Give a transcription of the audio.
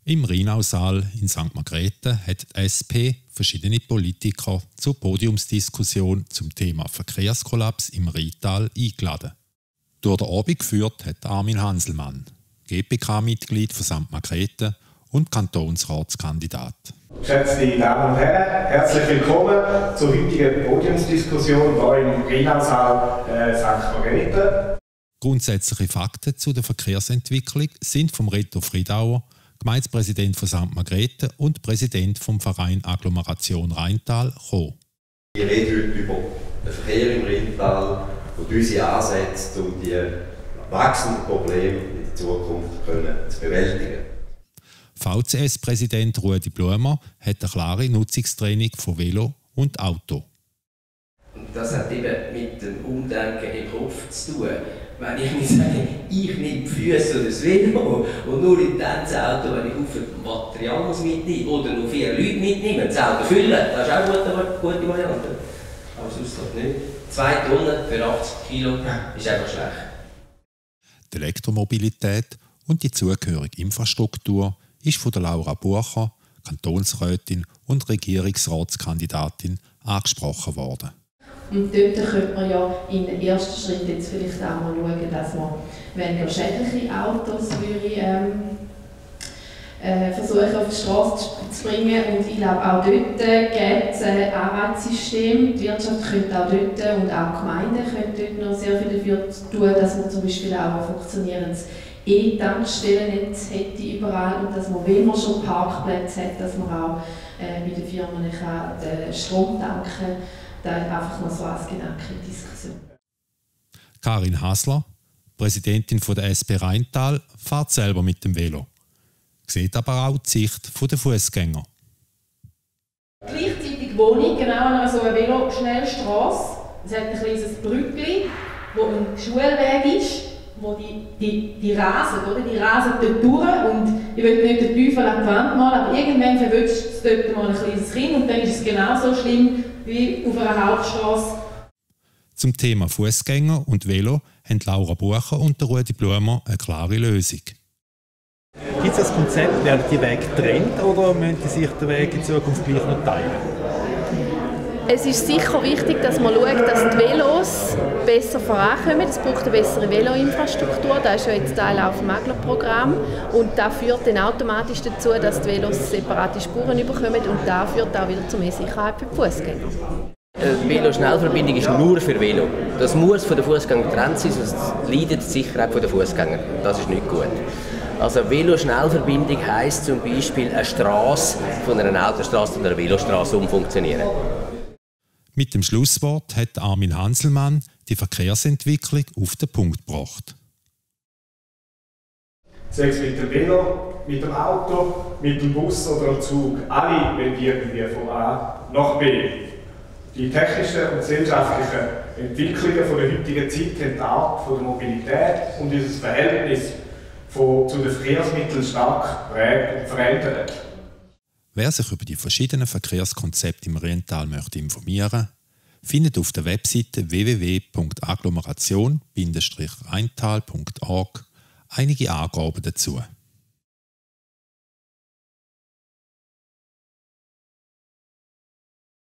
Im Rheinausaal in St. Margrethe hat die SP verschiedene Politiker zur Podiumsdiskussion zum Thema Verkehrskollaps im Rheintal eingeladen. Durch den Abend geführt hat Armin Hanselmann, GPK-Mitglied von St. Margrethe und Kantonsratskandidat. Geschätzte Damen und Herren, herzlich willkommen zur heutigen Podiumsdiskussion hier im Rheinausaal St. Margrethe. Grundsätzliche Fakten zu der Verkehrsentwicklung sind vom Reto Friedauer, Gemeindepräsident von St. Margrethe und Präsident vom Verein Agglomeration Rheintal, gekommen. Ich rede heute über den Verkehr im Rheintal und unsere Ansätze, um die wachsenden Probleme in der Zukunft zu bewältigen. VCS-Präsident Ruedi Blumer hat eine klare Nutzungstrennung von Velo und Auto. Das hat eben mit dem Umdenken im Kopf zu tun. Wenn ich nicht sage, ich nehme die Füße oder das Velo und nur in das Auto, wenn ich auf Material mitnehme oder nur 4 Leute mitnehme, das Auto füllen, das ist auch eine gute Variante. Aber sonst nicht. 2 Tonnen für 80 Kilo ist einfach schlecht. Die Elektromobilität und die zugehörige Infrastruktur ist von der Laura Bucher, Kantonsrätin und Regierungsratskandidatin, angesprochen worden. Und dort könnte man ja in den ersten Schritt jetzt vielleicht auch mal schauen, dass man weniger schädliche Autos versuchen auf die Straße zu bringen. Und ich glaube, auch dort gibt es ein Anreizsystem. Die Wirtschaft könnte auch dort und auch die Gemeinden können dort noch sehr viel dafür tun, dass man zum Beispiel auch ein funktionierendes E-Tankstellennetz hätte überall und dass man, wenn man schon Parkplätze hat, dass man auch bei den Firmen den Strom tanken kann. Das ist einfach noch so als Gedankendiskussion. Karin Hasler, Präsidentin der SP Rheintal, fährt selber mit dem Velo. Sieht aber auch die Sicht der Fußgänger. Gleichzeitig wohne ich genau an so einer Veloschnellstrasse. Es hat ein kleines Brückli, wo ein Schulweg ist, wo die rasen, oder? Die rasen dort durch und ich will nicht den Teufel an die Wand malen, aber irgendwann verwünscht es dort mal ein kleines Kind und dann ist es genauso schlimm wie auf einer Hauptstrasse. Zum Thema Fußgänger und Velo haben Laura Bucher und Ruedi Blumer eine klare Lösung. Gibt es das Konzept, werden die Wege getrennt oder müssen die sich den Weg in Zukunft gleich noch teilen? Es ist sicher wichtig, dass man schaut, dass die Velos besser vorankommen. Es braucht eine bessere Veloinfrastruktur. Das ist ja jetzt Teil auch vom Aglo-Programm. Und das führt dann automatisch dazu, dass die Velos separate Spuren bekommen. Und das führt auch wieder zu mehr Sicherheit für die Fußgänger. Eine Velo-Schnellverbindung ist nur für Velo. Das muss von den Fußgängern getrennt sein, sonst leidet die Sicherheit der Fußgänger. Das ist nicht gut. Also Velo-Schnellverbindung heisst zum Beispiel eine Strasse von einer Autostrasse zu einer Velostrasse umfunktionieren. Mit dem Schlusswort hat Armin Hanselmann die Verkehrsentwicklung auf den Punkt gebracht. Sei es mit dem Velo, mit dem Auto, mit dem Bus oder dem Zug, alle wollen irgendwie von A nach B. Die technischen und gesellschaftlichen Entwicklungen der heutigen Zeit haben die Art der Mobilität und unser Verhältnis zu den Verkehrsmitteln stark geprägt und verändert. Wer sich über die verschiedenen Verkehrskonzepte im Rheintal möchte informieren, findet auf der Webseite www.agglomeration-rheintal.org einige Angaben dazu.